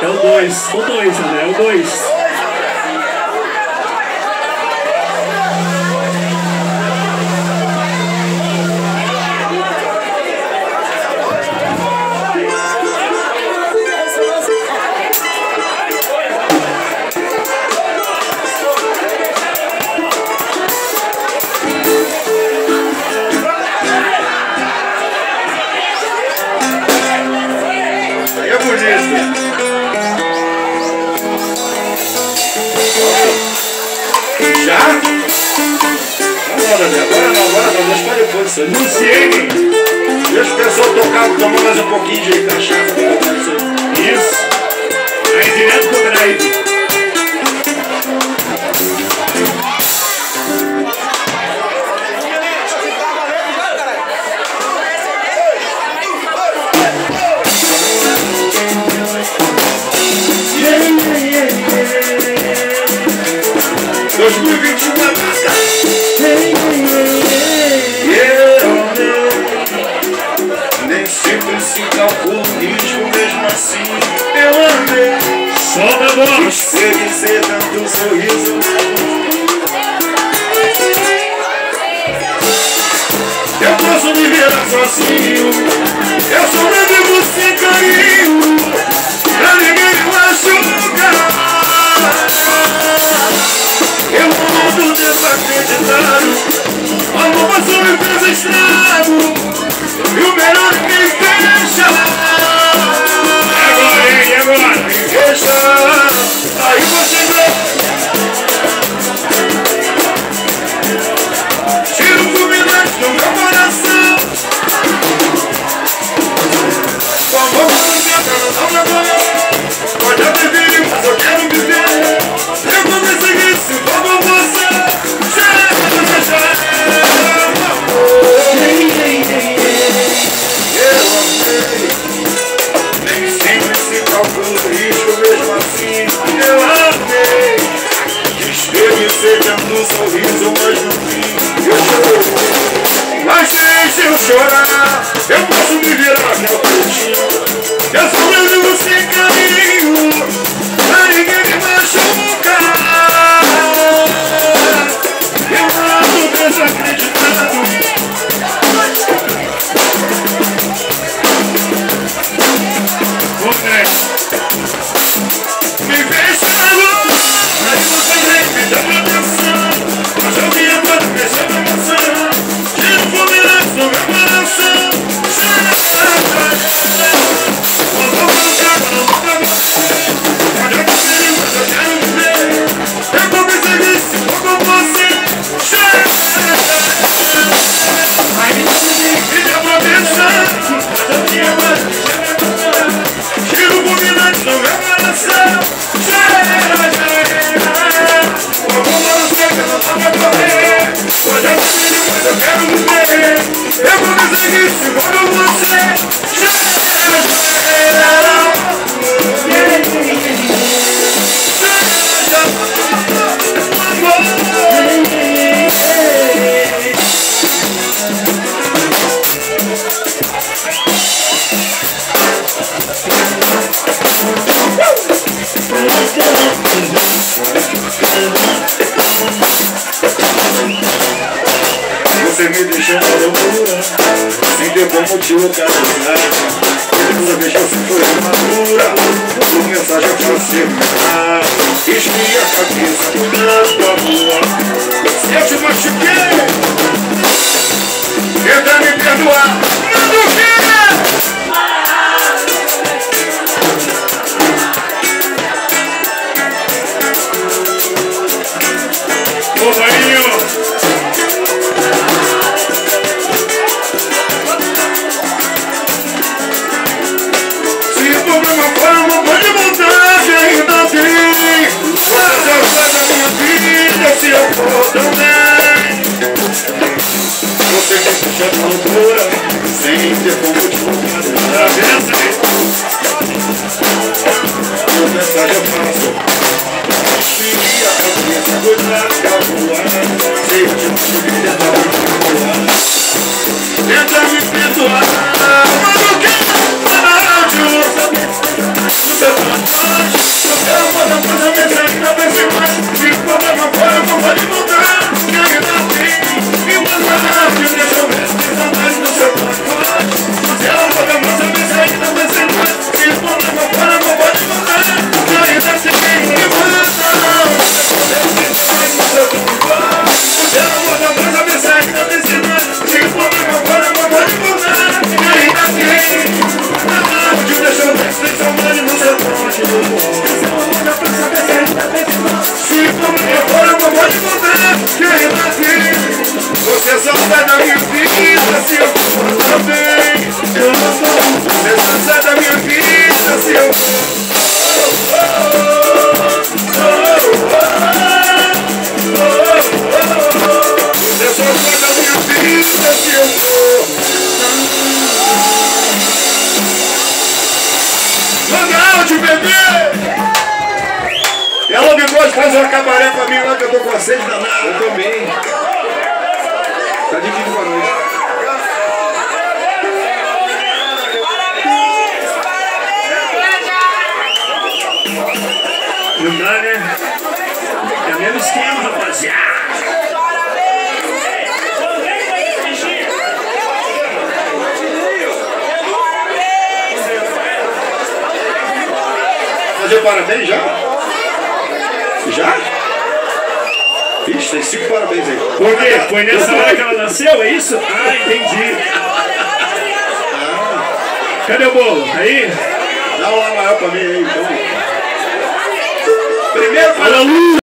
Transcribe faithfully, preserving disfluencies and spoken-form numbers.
É o dois. O dois, André. É o dois. Luciene, deixa o pessoal tocar, tomar mais um pouquinho de cachaça. Isso. Aí direto pro drive. dois mil e vinte e um é marca. Sempre se calcula o risco, mesmo assim eu amei. Solta a voz. Segue ser tanto sorriso. Eu posso me virar sozinho. Eu sobrevivo sem carinho. Pra ninguém me machucar. Eu não ando desacreditado. O amor passou e fez estrago. E o melhor que me deixa. E agora, e agora? Me deixa. Aí você vê. Tira o fulminante do meu coração. Com amor não tenta, não me apanha. Pode até vir, mas eu quero viver. Eu vou me seguir se for com você. Chega, chega. Nem sempre se calcula o risco, mesmo assim eu amei. Estremecer dentro do sorriso, mas no fim eu chorei. Mas deixa eu chorar, eu posso me virar meu peitinho. Eu sobrevivo sem carinho, pra ninguém me machucar. Eu ando desacreditado. Me fechando, aí você vem me dando atenção. Mas eu vim pra deixar minha emoção. Tira o fulminante do meu coração. Quando eu vou chegar, não vou pra você. Pode acontecer, mas eu quero viver. Eu vou me seguir se for com você. Aí me deu pra pensar. Mas eu tinha mais que já. Tira o fulminante do meu coração. Cheira, cheira. O amor não chega, não dá pra correr. Hoje é filho, mas eu quero viver. Eu vou me seguir se for com você. Cheira, cheira. Você me deixou na loucura, sem ter bom motivo pra avisar. Toda vez que eu sinto madura, por mensagem pra você me dar. Esfria a cabeça por tanto amor. Se eu te machuquei, tenta me perdoar. Manda o quê? Ô, Marinho! Se o problema for uma boa de vontade, ainda tem. Mas eu sei da minha vida, se eu for também. Você me puxa de loucura, sem ter como te voltar. Tá vendo aí? Minha mensagem eu faço. Esfria a cabeça, cuidado que eu voar. Se eu te machuquei, tenta me perdoar. Tenta me perdoar. Mas o que é rádio? No seu trabalho. vida que eu vou. Manda áudio, bebê! E ela me gosta de fazer uma cabaré pra mim lá que eu tô com a sede danada. Eu também. Tá difícil pra nós. Não dá, né? É o mesmo esquema, rapaziada. Fazer parabéns já? Já? Ixi, tem cinco parabéns aí. Por quê? Foi nessa hora que ela nasceu, é isso? Ah, entendi. Cadê o bolo? Aí? Dá um lá maior pra mim aí, então. Primeiro Olha a luz!